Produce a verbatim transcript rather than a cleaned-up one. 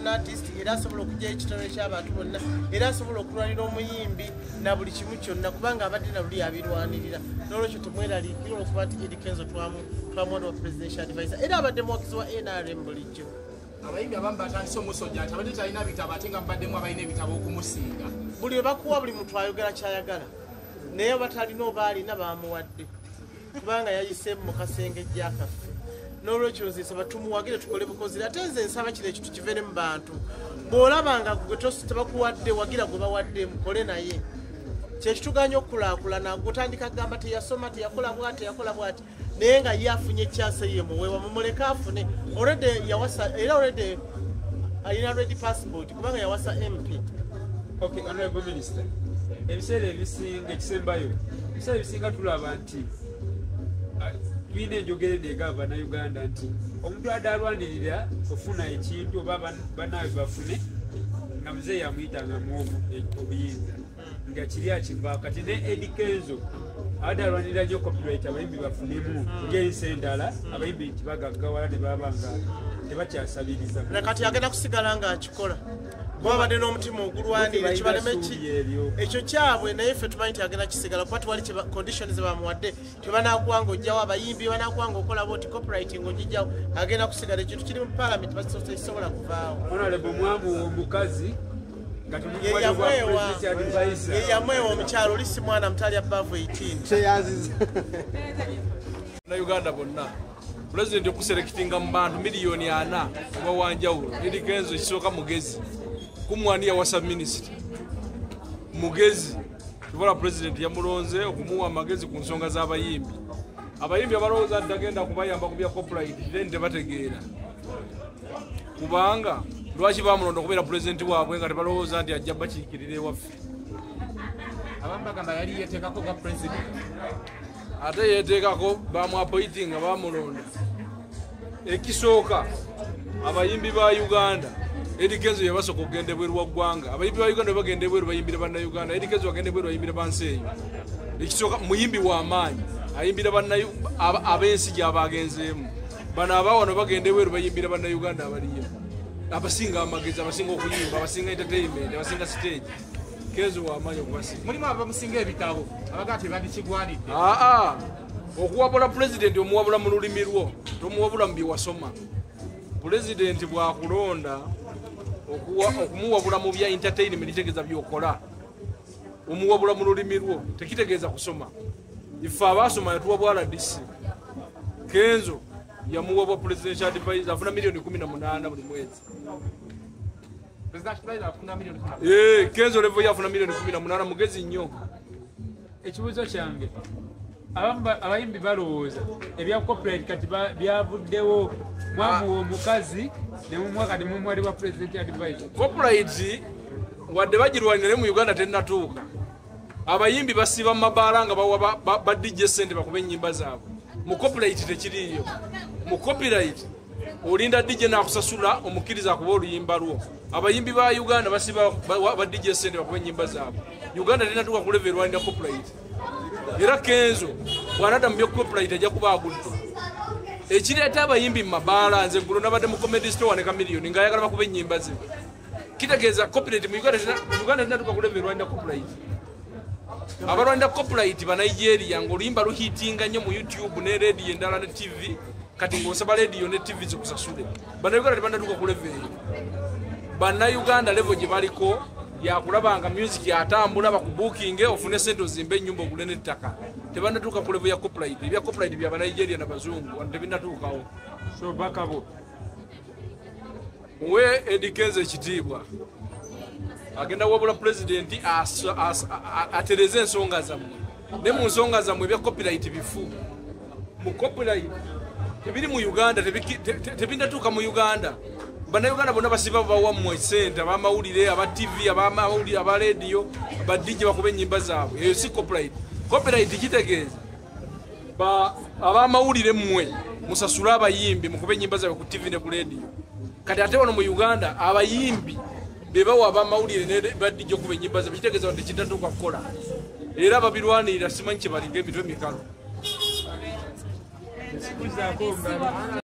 an artist era asobola okujja ekitone ky'abantu bonna era asobola okulwanira omuyimbi na buli kimu kyonna kubanga abadde na luli abirwanirira n'olwekyo temweraliikirwa okuba nti Eddie Kenzo twamuwa presidential advisor era abadde muwakizi wa N R M bulijjo. Abayimbi abamu batandise omusojja nti abadde talina bitabo ate nga mubaddemu abalina ebitabo okumusinga. Buli we bakuwa buli muntu ayogera kyayagala naye batalina oba alina bamuwadde kubanga yayise mu kasenge jakaffe n'olwekyo nze nsaba tumuwagire tukole bukozira ate nze nsaba kino ekintu kivere mu bantu bw'olabanga gwe tebakuwadde wagira gwe bawadde mukole naye kyekituganya okukulaakulana gutandika kugamba teyasoma teyakola bwati teyakola bwati naye nga ye afunye ekyase ye muweewa mumuleka afune already yawasa era already alina ready passport kubanga yawasa M P. Okay, Honorable Minister, ebiseera ebisinga ekisembayo ebiseera ebisinga tulaba nti tulina enjogera negamba bannayuganda nti omuntu adalwanirira ofuna ekintu oba banawe bafune nga muzeeyi yamuyitanga mu obuyinza nga kiri akiva kati ne Eddie Kenzo adalwanirira nnyo copyright abayimbi bafunemu ng'ensi endala abayimbi kibagaggawala ne baba nga tebakyasabiriza kati agenda kusigala nga akikola babadde n'omutima ogulwanira kibaleme ki ekyo kyabwe naye ffe tumanyi nti agenda kisigala kuba tewali conditions bamuwadde tebanakuwanga ojjawo abayimbi banakuwanga okola booti copyright ng'ogijjawo agenda kusigala ekintu kiri mu parliament bakisobola kuvaawo. Honorable mwamu omukazi yeyamwewa omukyalo oli si mwana mutali abaavu eighteen Uganda bonna President okuserekitinga mu bantu miliyoni ana oba wanjawulo Eddie Kenzo kisooka mugezi kumwania wa sub minister mugezi tuvola president yamulonze okumuwa amagezi ku nsonga z'abayimbi abayimbi abalowooza nti agenda kubayamba ku bya copyright then tebategeera kubanga lwaki bamulonda okubeera president waabwe nga tebalowooza nti ajja bakiikirira ewaffe. Abamu bagamba yali yeeteekako ga president ate yeeteekako bamuappointing nga bamulonda. Ekisooka abayimbi ba Uganda Eddie Kenzo yabasooka okugenda ebweru wa ggwanga abayimbi ba Uganda bagenda ebweru bayimbira bannayuganda Eddie Kenzo bagenda ebweru bayimbira bansi eyo. Ekisooka muyimbi w'amaanyi ayimbira ab'ensi gy'abagenzeemu bano abawano bagenda ebweru bayimbira bannayuganda abaliyo abasinga amagezi abasinga okuyimba abasinga entertainment abasinga stage Kenzo w'amaanyi okubasinga. Mulimu abamusinga ebitabo abagaa tebandikigwanidde. aa okuwabula president omuwabula mu lulimi lwo tomuwabula mu bye wasoma. President bw'akulonda okumuwabula mu bya entertainment kitegeeza by'okola omuwabula mu lulimi lwo tekitegeeza kusoma. Ife abaasoma yatuwabwa R D C Kenzo yamuwabwa presidential advisor afuna miliyoni kumi na munaana buli mwezi. Eh, Kenzo level yafuna miliyoni kumi na munaana mugezi nnyo. Ekibuuzo kyange abayimbi balowooza ebya copyright kati byavuddewo mwamuwa omukazi ne mumuwa kati mumuwali wa president advisor. Copyright wadde bagirwanire mu Uganda tennatuuka abayimbi basiba mu mabaala nga bawa ba D J sente bakube ennyimba zaabwe. Mu copyright tekiriiyo. Mu copyright olinda D J n'akusasula omukkiriza akuba oluyimba lwo. Abayimbi ba Uganda basiba ba D J sente bakube ennyimba zaabwe. Uganda tennatuuka ku level erwanira copyright. Era Kenzo bwanadda mu byo copyright ajja kuba agudde. Ekireeta abayimbi mu mabaala nze ggulo nabadde mu comedy store ne kamiliyoni ng'ayagala bakube ennyimba ze. Kitegeeza copyright mu Uganda Uganda tennatuuka ku level erwanira copyright. Abalwanira copyright ba Nigeria ng'oluyimba luhitinga nnyo mu YouTube ne radio endala ne T V kati ng'osaba radio ne T V zikusasule. Bannayuganda tebannatuuka ku level eyo. Bannayuganda level gye baliko yakulabanga music yatambula bakubukinge ofune sente ozimbe ennyumba ogule n'ettaka. Tebannatuuka ku level ya copyright. Ebya copyright bya Nigeria na bazungu wano tebinnatuukawo. So bakabo we Eddie Kenzo ekitiibwa agenda wabula president atereze ensonga zammwe ne mu nsonga zammwe ebya copyright bifu. Mu copyright tebiri mu Uganda tebinnatuuka mu Uganda. Bannayuganda bonna basiba bawammwe sente abamawulire aba T V abamawulire aba radio aba D J bakube ennyimba zaabwe. Eyo si copyright. Copyright kitegeeza ba abamawulire mmwe musasula abayimbi mukube ennyimba zaabwe ku T V ne ku radio. Kati ate wano mu Uganda abayimbi bebawa abamawulire ne ba D J okuba ennyimba zaabwe kitegeeza nti kitatuuka kukola. Era babirwanirira simanyi kye balinga emitwe emikalu.